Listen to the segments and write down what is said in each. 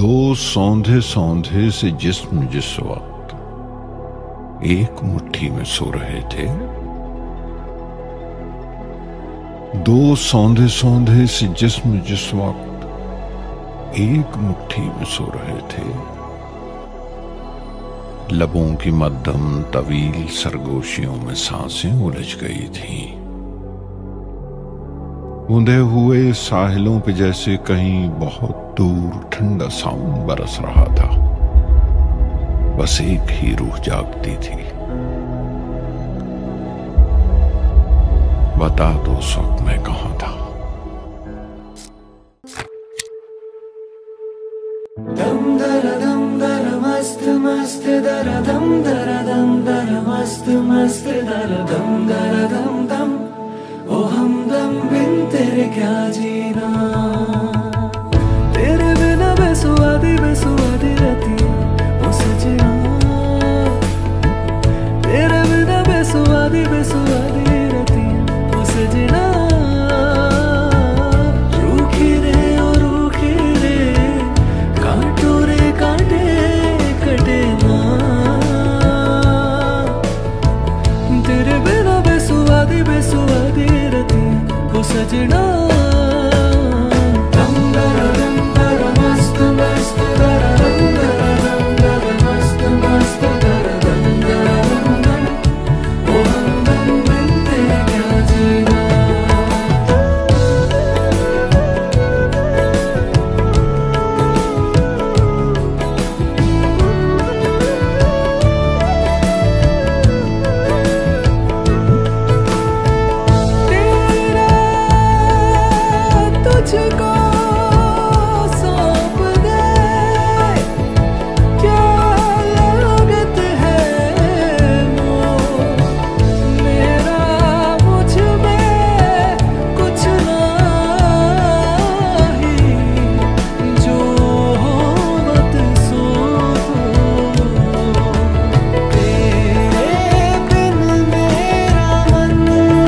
दो सौंधे सौंधे से जिस्म जिस वक्त एक मुट्ठी में सो रहे थे, दो सौंधे सौंधे से जिस्म जिस वक्त एक मुट्ठी में सो रहे थे, लबों की मध्यम तवील सरगोशियों में सांसें उलझ गई थीं। बूंदे हुए साहिलों पे जैसे कहीं बहुत दूर ठंडा सावन बरस रहा था। बस एक ही रूह जागती थी। बता दो उस वक्त मैं कहां था। दम दर मस्त मस्त दर दम मस्त मस्त दर दम दम ओ हमदम बिन तेरे क्या जीना, तेरे बिना बेसुआदी बेसुआदी रहती ओ सजना, तेरे बिना बेसुआदी बेसुआदी रहती ओ सजना। रूखी रे ओ रूखी रे कांटो रे कांटे कटे ना, तेरे बिना बेसुआदी बेसुआदी रहती ओ सजना। दम दर मस्त मस्त दर दम मस्त मस्त दर दम ओ हमदम बिन तेरे क्या जीना। तुझको सौंप दे क्या लागत है मोह मेरा, मुझ में कुछ नहीं जो मत सो दो, तेरे बिन मेरा मन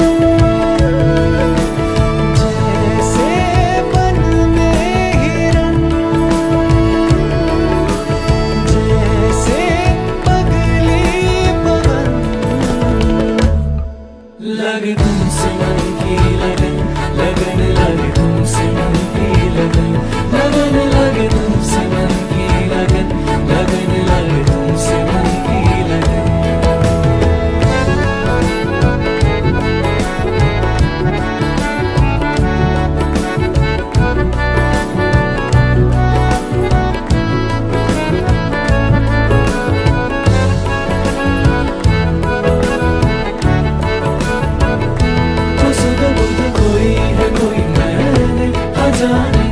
लगे तुमसे मन की लगन, लगन लगे तुमसे मन की लगन, लगन लगे तुमसे मन की लगन, लगन लगे तुमसे मन की लगन। कोई है कोई मैंने अजाने